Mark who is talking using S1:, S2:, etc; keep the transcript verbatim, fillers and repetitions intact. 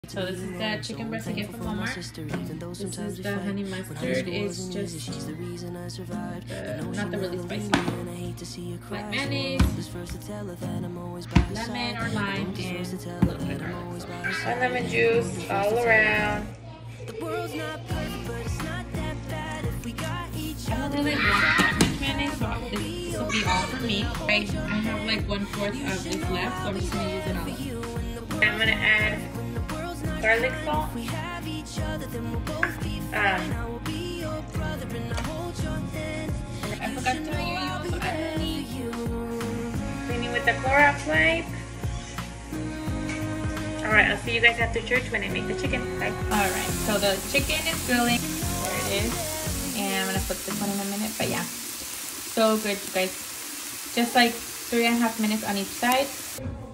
S1: So this is the chicken breast I get from Walmart. This is the honey mustard. It's just uh, not the really spicy one. Like mayonnaise, lemon or lime, and a little bit of garlic. And lemon juice all around. I don't really want that much mayonnaise, so this will be all for me. I, I have like one fourth of this left, so I'm just gonna use it all. I'm gonna add garlic salt, um, I forgot to tell you, you also add honey, cleaning with the Clorox wipe. Alright, I'll see you guys after church when I make the chicken. Bye. Alright, so the chicken is grilling. There it is. And I'm gonna flip this one in a minute, but yeah, so good, you guys. Just like three and a half minutes on each side.